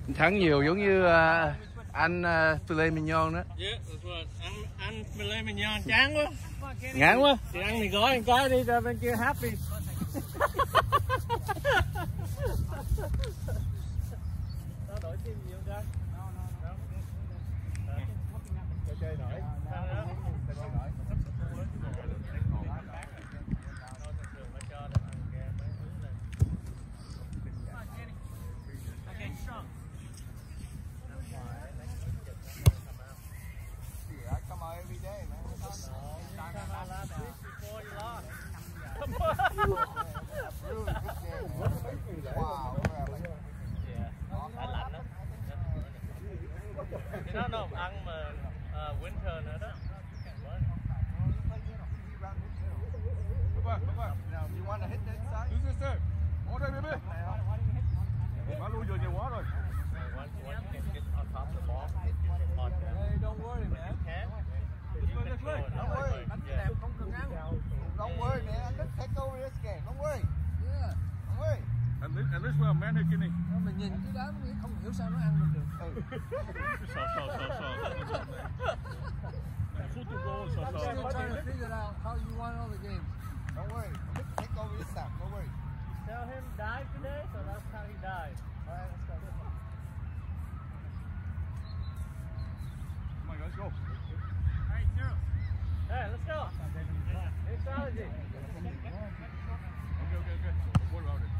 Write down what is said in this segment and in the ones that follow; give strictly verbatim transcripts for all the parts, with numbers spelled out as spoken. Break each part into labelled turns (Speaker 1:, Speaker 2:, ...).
Speaker 1: Thắng nhiều giống như uh, ăn uh, filet mignon đó.
Speaker 2: Yeah, ăn ăn filet mignon chán quá.
Speaker 1: Ngán quá.
Speaker 2: Thì ăn thì gói một cái đi ra bên kia happy. Tao đổi team gì không Trang? Chơi nổi. Nó nó ăn mà uh, winter nữa đó.
Speaker 3: You want to hit that side? Who's this there? All day, baby. Má lui vừa nhiều quá rồi.
Speaker 2: Hey, don't worry, man.
Speaker 3: Don't worry.
Speaker 4: Don't worry, man. Let's take over this game. Don't worry. Yeah. Don't worry.
Speaker 3: And this, and this way, man, here, Kenny.
Speaker 4: Mình nhìn cái đó mình không hiểu sao nó ăn được được.
Speaker 3: So, so, so, so. Football, so,
Speaker 4: I'm
Speaker 3: so.
Speaker 4: still trying to figure out how you won all the games. Don't worry. Let's take over this time. Don't worry.
Speaker 2: Tell him died today, so that's how he died.
Speaker 4: All right, let's go.
Speaker 3: Come on, guys, go.
Speaker 2: Alright, zero. Hey, let's go. New strategy.
Speaker 3: Okay, okay, okay. What about it?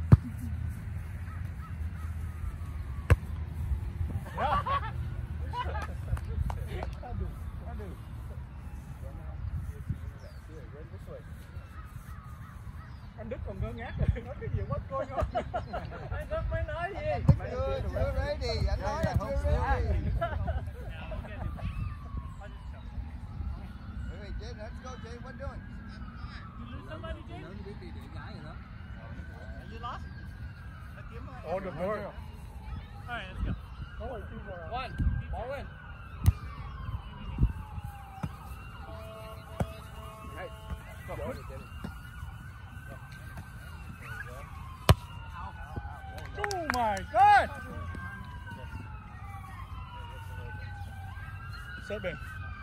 Speaker 2: Anh Đức còn ngơ ngác rồi, nói cái gì quá coi ngon. Anh Đức mới nói gì?
Speaker 4: Anh Đức chưa, chưa ready. Anh nói là chưa ready. Hey, Jay, let's go, Jay. What doing?
Speaker 2: You lose somebody, Jay? You lost?
Speaker 3: On the board.
Speaker 2: Alright, let's go. One, ball in.
Speaker 3: Hey, come on. Oh my God! Seven.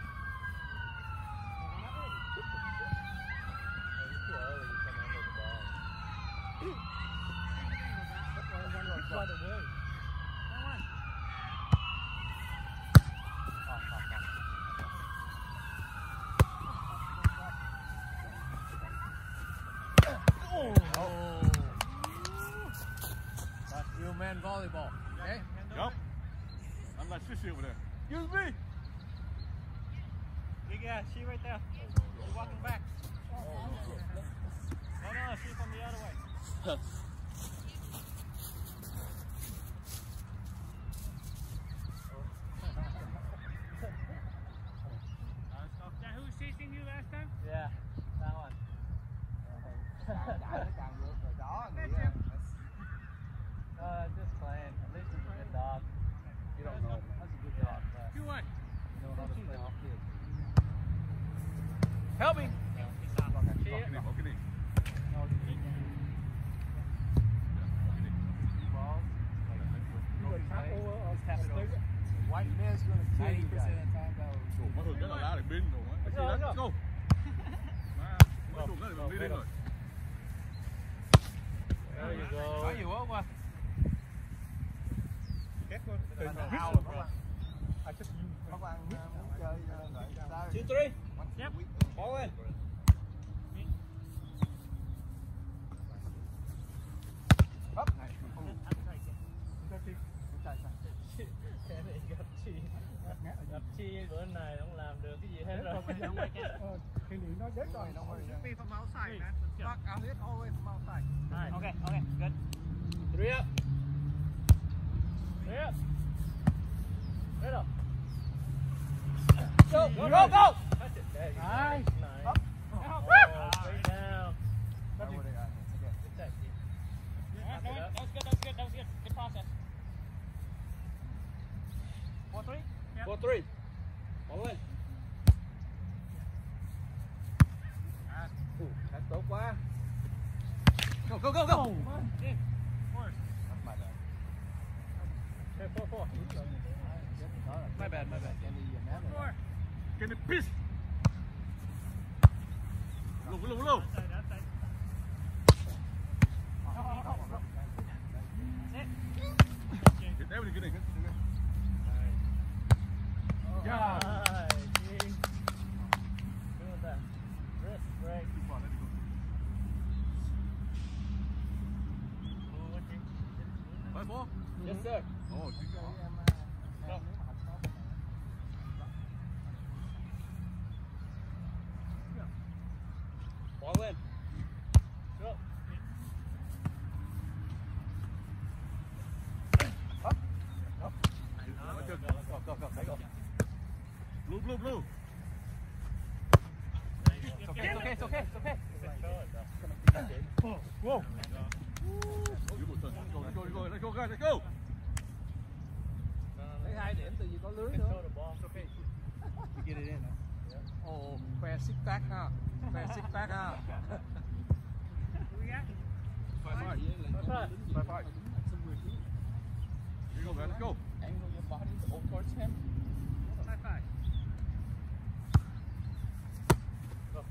Speaker 4: Real man volleyball. Okay?
Speaker 3: Yup. I'm like Sissy over there. Excuse me.
Speaker 2: Big ass, she right there. She's walking back. No, no, she's from the other way. Is that who was chasing you last time? Yeah, that one. Uh, just playing. At least he's a good dog.
Speaker 4: You don't know. That's a good dog.
Speaker 2: two one.
Speaker 4: You know how to play off kids.
Speaker 2: Help me.
Speaker 3: Walking in, walking in.
Speaker 4: White man's gonna kill you guys.
Speaker 3: Mọi người rất là lá để bên rồi. Let's go, let's go. Mới đụng nó đi lên rồi.
Speaker 2: There you go.
Speaker 1: Có nhiều quá.
Speaker 2: Two, three. Yep. Ball in.
Speaker 4: Up.
Speaker 2: Gặp chi bữa này không làm được cái gì hết rồi.
Speaker 4: Thì nó chết rồi.
Speaker 2: Be from outside, man. Fuck, I'll hit always from outside. Right. Okay, okay, good. Three up. Three up. Right up. Go, go, go, go! Touch it. There you go. Nice. Nice. Up. Oh, straight down. Good touch. Yeah, that was good, that was good, that was good. Good process. Four, three? Yeah. Four, three. Ball in.
Speaker 4: That's tốt quá.
Speaker 2: Go, go, go, go! In. Force.
Speaker 4: That's my bad.
Speaker 2: four, four. My bad, my bad. Four.
Speaker 3: Get the piece. Low, low, low. Get there, get in.
Speaker 2: Yeah. Wrist break.
Speaker 3: Five four.
Speaker 2: Yes, sir.
Speaker 3: Oh, chính xác.
Speaker 2: Go. Ball in. Go.
Speaker 3: Up. Up. Go, go, go, go. Blue, blue, blue.
Speaker 2: It's okay, it's okay, it's okay, it's okay.
Speaker 3: Whoa. Let's go, let's go, let's go, let's go, guys, let's go.
Speaker 4: Lấy hai điểm từ vì có lưới nữa.
Speaker 2: To get it in.
Speaker 4: Ồ, khoe six pack ha. Khoe six pack ha.
Speaker 3: Five, five. Five, five. Here you go, guys, let's go.
Speaker 4: Angle your body towards him.
Speaker 2: High five. Go.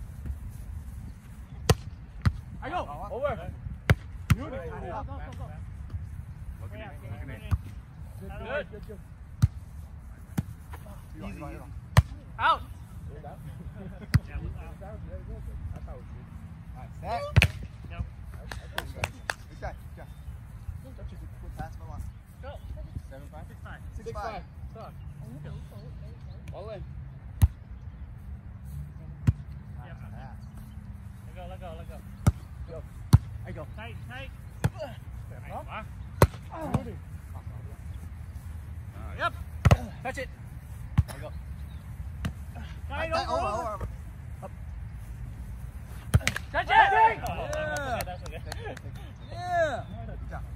Speaker 3: I go.
Speaker 2: Over.
Speaker 3: Beautiful.
Speaker 2: Go, go, go, go.
Speaker 3: Look at it, look at it.
Speaker 2: Good.
Speaker 4: Good, good.
Speaker 3: Easy.
Speaker 2: Out.
Speaker 4: Set.
Speaker 2: Yep.
Speaker 4: Good guy, good guy. Good pass, come on.
Speaker 2: Go.
Speaker 4: Seven five.
Speaker 2: Six five.
Speaker 4: Six five.
Speaker 2: Stop.
Speaker 4: Ball in.
Speaker 2: Yep.
Speaker 4: Pass.
Speaker 2: Let go, let go, let go.
Speaker 4: Go. I go.
Speaker 2: Tight, tight. Tight quá. Yep. Touch it.
Speaker 4: I go.
Speaker 2: Tight,
Speaker 4: Tight,
Speaker 2: over,
Speaker 4: over,
Speaker 2: over.
Speaker 4: over.
Speaker 2: Touch it.
Speaker 4: Yeah.
Speaker 2: Oh, that's okay, that's okay.
Speaker 4: Yeah. Good job.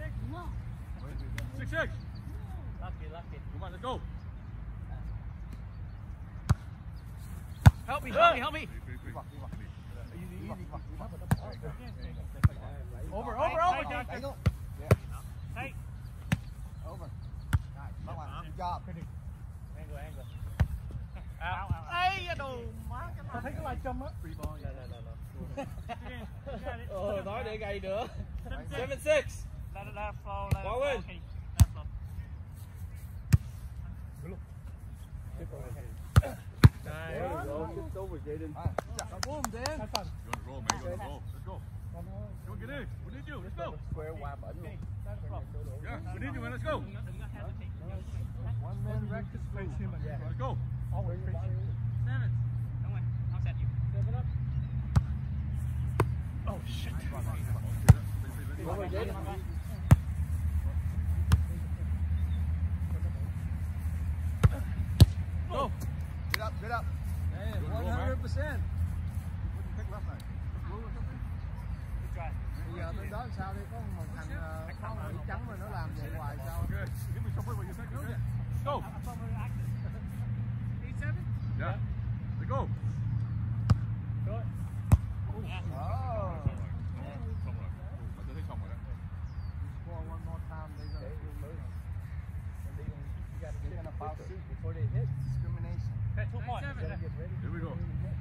Speaker 3: Six, six.
Speaker 2: Lucky, lucky.
Speaker 3: Come on, let's go.
Speaker 2: Help me, help me, help me.
Speaker 3: Free, free, free.
Speaker 4: Easy, easy.
Speaker 2: Over, over, over.
Speaker 4: Tight, go. Yeah.
Speaker 2: Tight.
Speaker 4: Over. Nice. Come on. Good job.
Speaker 2: Angle, angle. Out, out, Ây, đồ má cái
Speaker 4: Tao thấy cái live châm á.
Speaker 2: Free ball. No, no, no, no.
Speaker 5: Ờ, nói để gầy nữa.
Speaker 2: Seven,
Speaker 5: Seven six.
Speaker 2: Let it let it flow, let it
Speaker 5: Ball
Speaker 2: flow.
Speaker 5: in.
Speaker 2: Okay. Let it flow.
Speaker 5: There you go. It's over, Jaden.
Speaker 4: Alright, good job.
Speaker 3: You're on the roll, man. You're on the roll. Let's go. Go get in. We need you. Let's go.
Speaker 4: Square qua bẩn luôn.
Speaker 2: Let it flow.
Speaker 3: Yeah, we need you, man. Let's go.
Speaker 2: Đừng có- đừng có hesitate.
Speaker 4: One man practice face him.
Speaker 3: Let's go.
Speaker 4: Always face him.
Speaker 2: Seven. Come on, I'll set you. Seven up.
Speaker 4: Oh shit.
Speaker 5: Over, Jaden.
Speaker 3: Go.
Speaker 4: Get up, get up. Hey,
Speaker 3: Good roll,
Speaker 4: one
Speaker 3: man.
Speaker 4: hundred percent.
Speaker 2: Good try.
Speaker 4: Bây giờ bên đó sao đi, có một thằng ờ, có một bị trắng mà nó làm vậy hoài sao?
Speaker 3: Okay. Give me some way when you take it. Okay. Let's go.
Speaker 2: Eight, seven?
Speaker 3: Yeah. Let's go.
Speaker 2: Good. Yeah.
Speaker 4: Oh.
Speaker 3: Xong rồi. Bạn thấy xong rồi đấy.
Speaker 4: Score one more time, they're gonna feel move. They're gonna foul suit before they hit. Discrimination.
Speaker 2: Okay, two points.
Speaker 3: Here we go.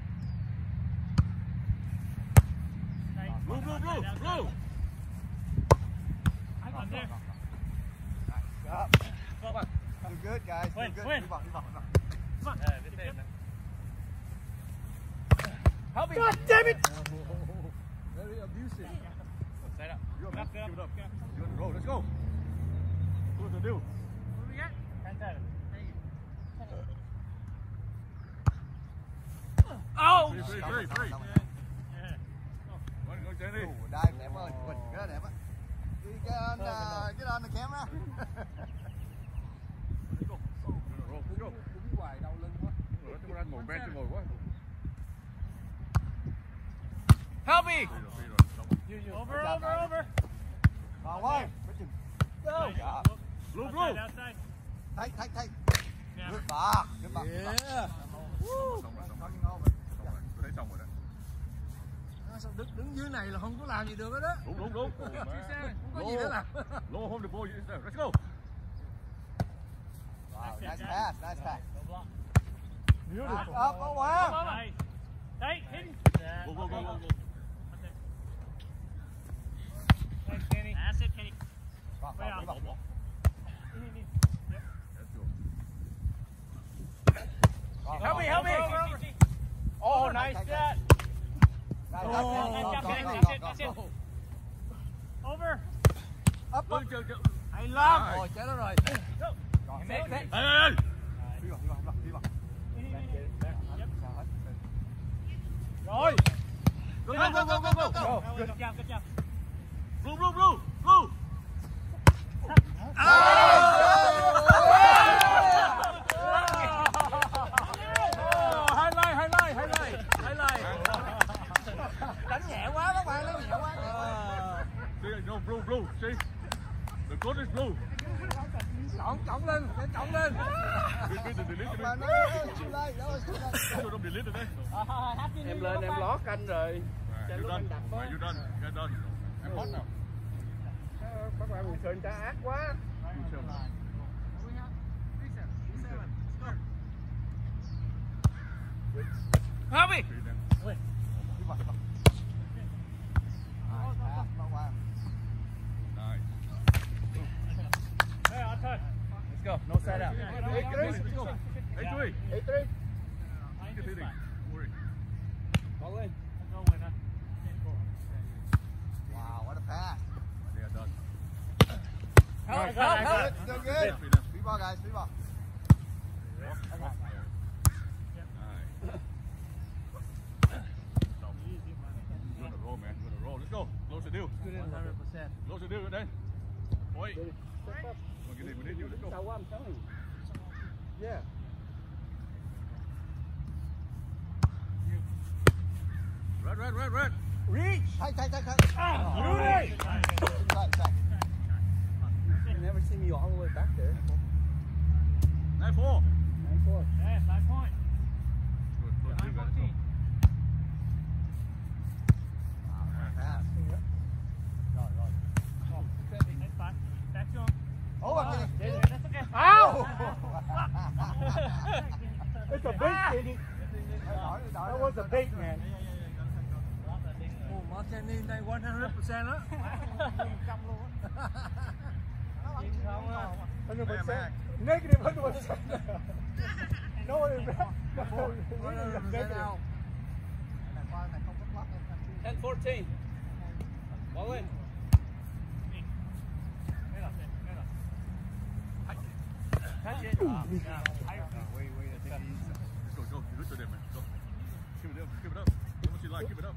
Speaker 2: Tight.
Speaker 3: Blue, blue, blue,
Speaker 2: Outside,
Speaker 3: blue.
Speaker 2: outside. On there.
Speaker 4: Up.
Speaker 2: Come on.
Speaker 4: You're good, guys. You're
Speaker 2: Win,
Speaker 4: good.
Speaker 2: win.
Speaker 4: Đi vào, đi vào, đi vào.
Speaker 2: Come on. Yeah, good save, man.
Speaker 5: Help me.
Speaker 2: God damn it!
Speaker 4: Very abusive.
Speaker 2: Set up.
Speaker 3: Give it
Speaker 2: Get
Speaker 3: up,
Speaker 2: up, get up.
Speaker 3: give it up.
Speaker 2: Get up.
Speaker 3: You're on the roll. Let's go. What's the deal?
Speaker 2: What do we got? Ten, seven. Oh!
Speaker 3: Free, free, free, free.
Speaker 2: Yeah.
Speaker 3: One, go, Danny.
Speaker 4: Ồ, đây đẹp ơi, Quỳnh, rất là đẹp á. Get on, uh, get on the camera.
Speaker 3: Let's go. You're on the roll. Let's go.
Speaker 4: Đứng hoài đau lưng quá.
Speaker 3: Rồi, chúng ta ngồi bench cho ngồi quá.
Speaker 2: Help me!
Speaker 3: Free rồi, free rồi. Xong rồi.
Speaker 2: Over, over, over.
Speaker 4: Vào ơi. Go. Dạ.
Speaker 3: Blue,
Speaker 2: Outside,
Speaker 3: blue.
Speaker 2: outside.
Speaker 4: Thấy, thấy, thấy.
Speaker 2: Yeah.
Speaker 4: Good ball. Good ball. Yeah.
Speaker 3: Xong rồi, xong rồi.
Speaker 4: Coming over.
Speaker 3: Xong rồi. Tôi thấy xong rồi đấy.
Speaker 4: À, sao đứng, đứng dưới này là không có làm gì được hết á.
Speaker 3: Đúng, đúng, đúng.
Speaker 4: Không có gì để làm.
Speaker 3: Low, hold the ball. Let's go.
Speaker 4: Nice pass, nice pass.
Speaker 2: Beautiful.
Speaker 4: Up, oh wow.
Speaker 2: Nice. Hey, Kenny.
Speaker 3: Go, go, go, go, go.
Speaker 2: Thanks, Kenny. That's it, Kenny.
Speaker 4: Bỏ,
Speaker 2: Way
Speaker 4: bỏ,
Speaker 2: out.
Speaker 4: bỏ, bỏ.
Speaker 2: Help me, help me. Oh, nice
Speaker 4: Nice,
Speaker 2: set.
Speaker 4: Nice,
Speaker 2: Oh,
Speaker 4: nice,
Speaker 2: nice
Speaker 4: nice,
Speaker 2: job,
Speaker 4: go,
Speaker 2: Kenny.
Speaker 4: go,
Speaker 2: That's
Speaker 4: go,
Speaker 2: it, that's
Speaker 4: go,
Speaker 2: it.
Speaker 4: go.
Speaker 2: Over.
Speaker 4: Up,
Speaker 3: Go,
Speaker 4: up.
Speaker 3: go, go.
Speaker 2: Hay lắm.
Speaker 3: Nice.
Speaker 4: Rồi, chết nó rồi.
Speaker 2: Go.
Speaker 4: Rồi,
Speaker 2: Set,
Speaker 4: set,
Speaker 2: set.
Speaker 4: set.
Speaker 3: Ê, ê, ê.
Speaker 4: Đi vào, đi vào, đi vào.
Speaker 2: Yep.
Speaker 4: Sao hết?
Speaker 2: Rồi.
Speaker 3: Go, go, go, go, go, go, go.
Speaker 2: Oh, good job, good job.
Speaker 3: Blue, blue, blue, blue.
Speaker 2: Highlight, highlight, highlight, highlight.
Speaker 4: Đánh nhẹ quá các bạn, đánh nhẹ quá.
Speaker 3: See, no, blue, blue. See? The code is blue.
Speaker 4: Trọng, trọng lên, để trọng lên.
Speaker 3: Biết, biết, delete it.
Speaker 4: Mà nó too late, that was too late.
Speaker 3: Cho nó delete it đấy.
Speaker 5: Em lên em ló canh rồi.
Speaker 3: You done. Mày, you done. Get done. Em hot nào.
Speaker 5: Các bạn người sơn ta ác quá.
Speaker 2: Harvey.
Speaker 4: Đi vào, đi vào. Nice pass, bỏ qua.
Speaker 3: Nice.
Speaker 2: Hey, I'll touch.
Speaker 5: Let's go. No side out.
Speaker 3: Hey, Chris, let's go. Hey, three.
Speaker 5: Hey, three.
Speaker 3: Get hitting. Don't worry.
Speaker 5: Ball lên.
Speaker 2: Go winner.
Speaker 4: Wow, what a pass.
Speaker 3: They are done.
Speaker 2: Help, help, help.
Speaker 4: Still good. Free ball, guys, free ball.
Speaker 3: Nice. Good to roll, man. Good to roll. Let's go. Close the deal.
Speaker 5: Good in one hundred percent.
Speaker 3: Close the deal, good then. Boy. Come on, get in. We need you. Let's go.
Speaker 5: Sao quá, I'm telling you. Yeah.
Speaker 3: Red, red, red, red.
Speaker 2: Reach.
Speaker 4: Thay, thay, thay, thay.
Speaker 2: Ah,
Speaker 4: Oh.
Speaker 2: beauty.
Speaker 4: Inside, inside.
Speaker 5: You never see me all the way back there.
Speaker 3: Nine four.
Speaker 5: Nine four.
Speaker 2: Yeah, five point.
Speaker 3: Good, close the deal, guys. Let's go.
Speaker 4: Wow, what a pass. Rồi, rồi.
Speaker 2: Nice pass. Back to him.
Speaker 4: Oh, I'm getting.
Speaker 2: Yeah, that's okay.
Speaker 4: Ow!
Speaker 2: It's a big kitty.
Speaker 4: That
Speaker 2: was a big man.
Speaker 5: Oh, Martini này one hundred percent á.
Speaker 2: one hundred percent. Negative one hundred percent. No one is
Speaker 5: one hundred percent out. ten fourteen. Ball in.
Speaker 2: Touch it. Yeah.
Speaker 3: Wait, wait, I think he's. Let's go, go. You look at them, man. Go. Keep it up, keep it up. How much you like? Keep it up.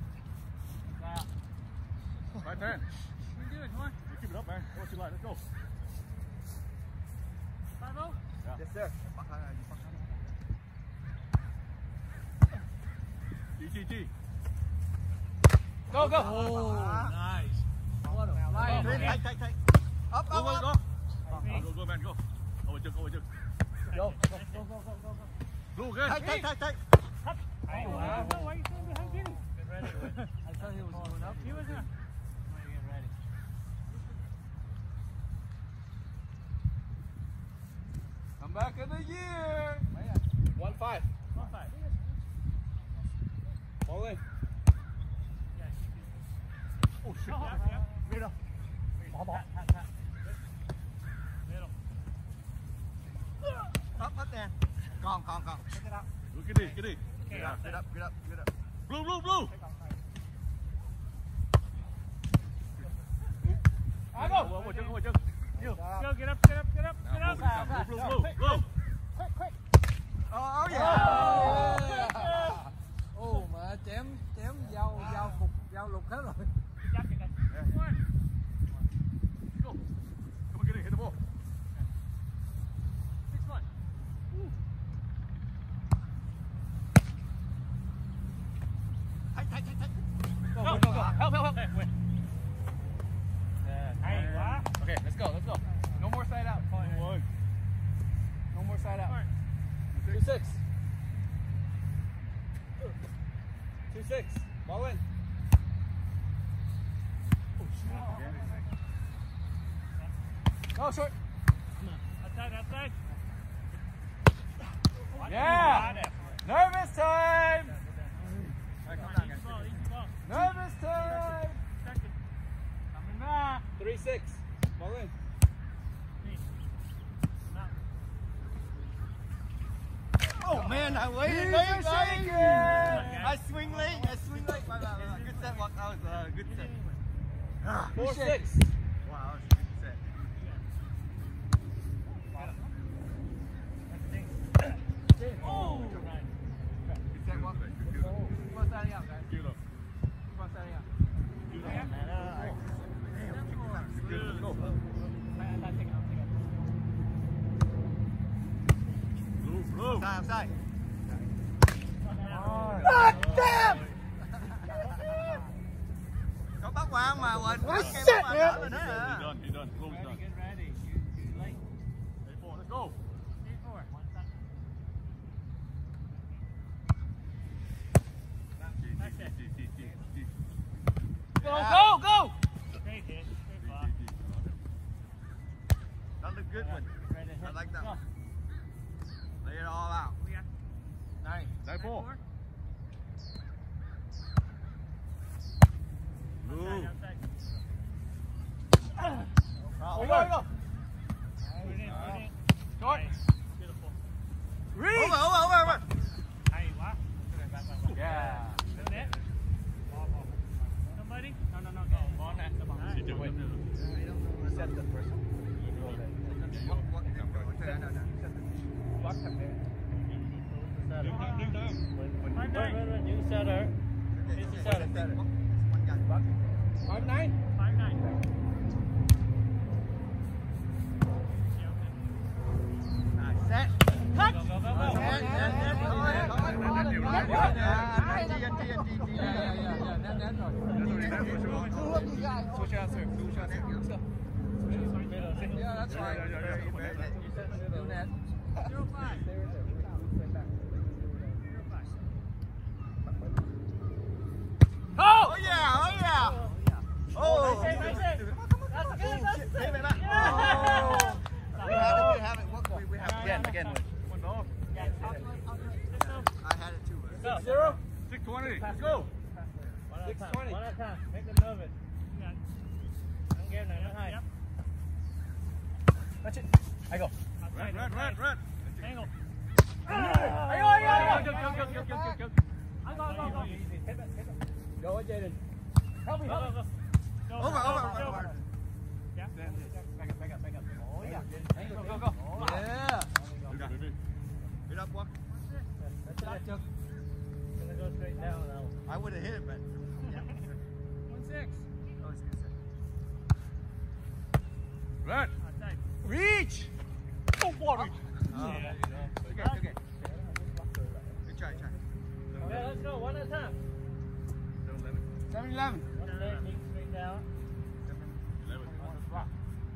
Speaker 3: Right there.
Speaker 2: You do it, come on.
Speaker 3: You keep it up, man. How much you like? Let's go.
Speaker 2: Five oh.
Speaker 5: Yes, sir.
Speaker 3: G, G, G.
Speaker 2: Go, go.
Speaker 5: Oh, nice. What a flying
Speaker 4: Take,
Speaker 5: hit.
Speaker 4: take, take. Up,
Speaker 3: Go,
Speaker 4: up,
Speaker 3: go,
Speaker 4: up.
Speaker 3: go. Go, go, man, go. Over jump, over jump.
Speaker 5: Go, go, go, go, go, go.
Speaker 3: Blue, good.
Speaker 4: Take, take, take, take.
Speaker 2: Hey, wow. Why are you standing behind Kenny?
Speaker 5: Get ready. I thought he was going up.
Speaker 2: He was here.
Speaker 5: Get ready.
Speaker 3: Come back in the year.
Speaker 5: One five.
Speaker 2: One five.
Speaker 5: Ball in.
Speaker 3: Oh, shit.
Speaker 2: Yeah, yeah.
Speaker 4: Middle.
Speaker 2: Bỏ, bỏ. Middle.
Speaker 4: Up, up there. Còn, còn, còn. Take it up.
Speaker 3: Go, get in, get in.
Speaker 4: Get up, get up, get up, get up.
Speaker 3: Blue, blue, blue.
Speaker 2: I go.
Speaker 3: Over jump, over jump.
Speaker 2: You. Go, get up, get up, get up, get
Speaker 3: Now,
Speaker 2: up.
Speaker 3: blue, blue, blue, blue, blue.
Speaker 2: Quick, quick.
Speaker 4: Oh, oh yeah.
Speaker 5: Ồ mà chém chém dao dao phục dao lục hết rồi.
Speaker 2: Come on.
Speaker 3: Go. Come on, get in, hit the ball.
Speaker 2: Six one.
Speaker 4: Take, take, take, take.
Speaker 2: Go, go, go, go. Help, help, help. Hey, win. Hay quá.
Speaker 5: Okay, let's go, let's go. No more side out.
Speaker 3: One.
Speaker 5: No more side out.
Speaker 2: All right.
Speaker 5: Two six. Two six. Ball in. Go short.
Speaker 2: Outside, outside.
Speaker 5: Yeah. Nervous time. Nervous time. Three six. Ball in.
Speaker 4: Oh man, I waited late,
Speaker 5: Shake
Speaker 4: guys.
Speaker 5: it.
Speaker 4: I swing late. I swing late. My bad, my bad. Good set, Walk. That was a uh, good set. Ah,
Speaker 5: Four
Speaker 4: shit.
Speaker 5: six.
Speaker 4: Wow, that was a good set.
Speaker 2: Oh!
Speaker 4: Good set, Walk.
Speaker 3: Good field.
Speaker 5: Keep on standing up, guys.
Speaker 3: Field up.
Speaker 5: Keep on standing up.
Speaker 3: Field up. Good. Go. Blue, blue.
Speaker 4: Side, side.
Speaker 5: God damn!
Speaker 4: Có bác Quang mà quên.
Speaker 5: Ôi,
Speaker 4: Cái
Speaker 5: shit,
Speaker 4: bác Quang
Speaker 5: man.
Speaker 4: đó rồi đó.
Speaker 3: He done, he done. Blue is done.
Speaker 2: Get ready. You, you late.
Speaker 3: Hey, four, let's go.
Speaker 2: Eight four. One second.
Speaker 3: G, G, G, G, G, G.
Speaker 5: Go, go, go!
Speaker 2: Straight hit. Straight
Speaker 3: G,
Speaker 2: block.
Speaker 3: G, G.
Speaker 4: That looked good one.
Speaker 2: Ready to hit.
Speaker 4: I like that
Speaker 2: Go.
Speaker 4: one. Lay it all out.
Speaker 2: We got
Speaker 5: Nine.
Speaker 3: Nine, four. Blue.
Speaker 2: outside, outside.
Speaker 5: Oh, go, go.
Speaker 2: Put it in, put it in.
Speaker 5: Short.
Speaker 2: Nice. Beautiful.
Speaker 5: Reach.
Speaker 4: Over, over, over, over.
Speaker 2: Hay quá. Back, back, back.
Speaker 5: Yeah.
Speaker 2: Good net. Ball, ball. Somebody? No, no, no. Go. Ball net. Come on.
Speaker 3: Sit down, sit down.
Speaker 5: Set the first one.
Speaker 4: Walk, walk. No, no, no.
Speaker 5: Block him there.
Speaker 3: Đứng down, đứng down.
Speaker 2: Five nine. You setter.
Speaker 4: Okay,
Speaker 2: It's
Speaker 4: okay.
Speaker 2: a set.
Speaker 4: It's one guy.
Speaker 5: Block him. Five nine.
Speaker 2: Five nine.
Speaker 4: Nice. Set.
Speaker 2: Go, go, go, go.
Speaker 4: Set, set, set. Come on, come on.
Speaker 3: Nét nhiều, nét nhiều.
Speaker 4: Anh đi, anh đi, anh đi, anh đi.
Speaker 5: Yeah, yeah, yeah, yeah. Nét, nét rồi.
Speaker 3: Nét rồi, nét rồi, sure.
Speaker 5: Switch answer. Switch answer. Yeah, that's
Speaker 3: Yeah,
Speaker 5: right.
Speaker 3: yeah, yeah, yeah.
Speaker 4: Very good.
Speaker 5: You said middle net.
Speaker 2: Zero five.
Speaker 5: Stay right there. Stay back.
Speaker 2: Zero five.
Speaker 5: Oh!
Speaker 4: Oh yeah, oh yeah. Oh.
Speaker 2: Nice hit, nice hit. That's good, that's good.
Speaker 4: Take it back.
Speaker 2: Yeah.
Speaker 4: We have it, we have it. What, we, we have it.
Speaker 5: Again, again.
Speaker 3: One dog.
Speaker 2: Yeah. Let's go.
Speaker 4: I had it too.
Speaker 2: Go.
Speaker 5: Zero.
Speaker 3: six twenty. Let's go.
Speaker 2: One at a
Speaker 5: Six
Speaker 2: time.
Speaker 5: twenty.
Speaker 2: One at a time. Make them nervous. Don't game này nó hay.
Speaker 5: That's it. I go.
Speaker 3: Red, red, red, red.
Speaker 2: Angle.
Speaker 5: Ay, ay, ay,
Speaker 2: Go,
Speaker 5: ay.
Speaker 2: go, go, go, go, go, go. Go, go, go.
Speaker 5: Go, Jaden. Help me.
Speaker 2: Go, go, go. Go.
Speaker 4: Over, over,
Speaker 2: Go.
Speaker 4: over.
Speaker 2: Yeah.
Speaker 5: Back up, back up, back up. Oh, yeah. Go, go, go. Yeah.
Speaker 3: Good, baby.
Speaker 4: Get up, walk.
Speaker 5: That's it. That's it.
Speaker 2: Gonna go straight down now.
Speaker 4: I would have hit it, but yeah.
Speaker 2: One six.
Speaker 4: Oh, it's good.
Speaker 3: Red.
Speaker 2: Outside.
Speaker 5: Reach. Oh, water.
Speaker 4: Oh,
Speaker 2: Yeah.
Speaker 4: okay, okay. Good try, try.
Speaker 2: Okay, let's go. One at a time.
Speaker 5: seven eleven.
Speaker 2: One leg, knee straight down.
Speaker 3: eleven.
Speaker 2: On the block.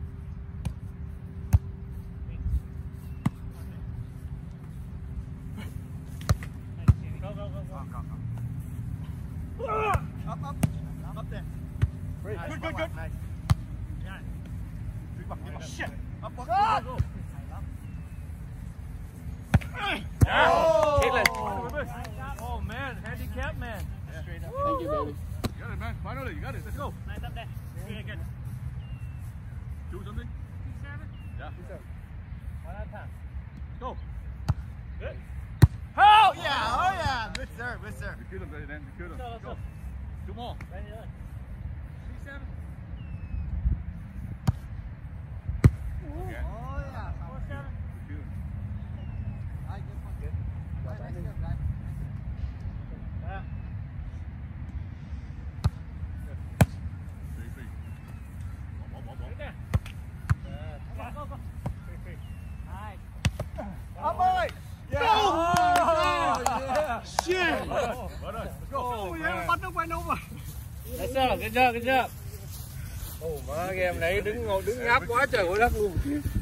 Speaker 2: Go, go, go, go.
Speaker 4: Go, go, go. Up, up. Up there.
Speaker 5: Great.
Speaker 4: Nice,
Speaker 5: Good,
Speaker 4: walk,
Speaker 5: good, good.
Speaker 4: Nice.
Speaker 2: Yeah.
Speaker 4: Good walk, good walk.
Speaker 5: Shit.
Speaker 4: Up, walk.
Speaker 5: God.
Speaker 2: Go.
Speaker 5: Oh.
Speaker 2: Oh man, handicap man. Straight up.
Speaker 5: Thank you, baby.
Speaker 3: You got it, man. Finally, you got it. Let's go.
Speaker 2: Nice up there. Really good.
Speaker 3: Do something.
Speaker 2: Seven.
Speaker 3: Yeah.
Speaker 2: One at a time.
Speaker 3: Let's go.
Speaker 2: Good.
Speaker 4: Oh, yeah, oh, yeah. Good serve, good serve.
Speaker 3: We kill him, Daddy, then. We kill him.
Speaker 2: Let's go,
Speaker 3: Let's
Speaker 2: let's
Speaker 3: go.
Speaker 2: go.
Speaker 3: Two more.
Speaker 2: Ready, ready. Three seven.
Speaker 3: Again.
Speaker 4: Oh, yeah.
Speaker 2: Four seven.
Speaker 3: We kill him.
Speaker 4: I good one. Good. Nice, nice, good, nice.
Speaker 2: Yeah.
Speaker 3: Three, three. Ball, ball, ball,
Speaker 2: Right
Speaker 3: ball.
Speaker 2: there. Go, go, go. Three, three. Nice.
Speaker 4: Up, boy. Yeah.
Speaker 5: Oh, yeah. Shit.
Speaker 3: Well done. Let's go.
Speaker 5: Oh, yeah. Bắt nó quay đâu mà.
Speaker 2: Good job, good job, good job.
Speaker 5: Ồ, má game này đứng ngồi đứng ngáp quá trời quá đất luôn.